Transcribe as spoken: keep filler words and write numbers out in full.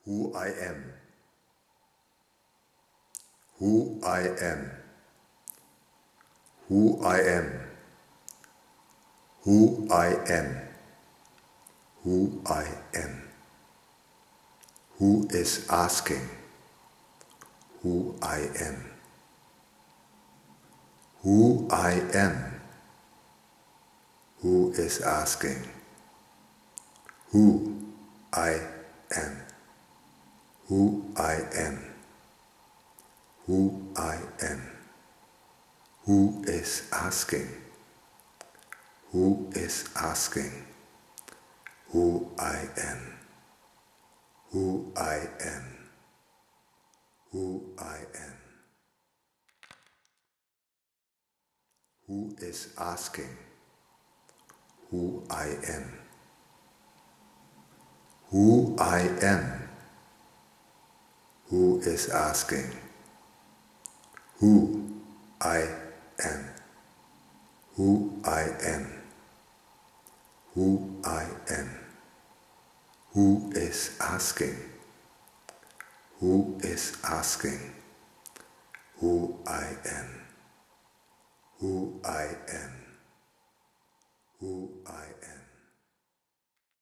Who I am. Who I am. Who I am. Who I am. Who I am. Who is asking? Who I am. Who I am. Who is asking? Who I am. Who I am. Who I am. Who is asking? Who is asking? Who I am. Who I am. Who I am. Who is asking? Who I am. Who I am. Who is asking? Who I am. Who I am. Who I am. Who is asking? Who is asking? Who I am. Who I am. Who I am.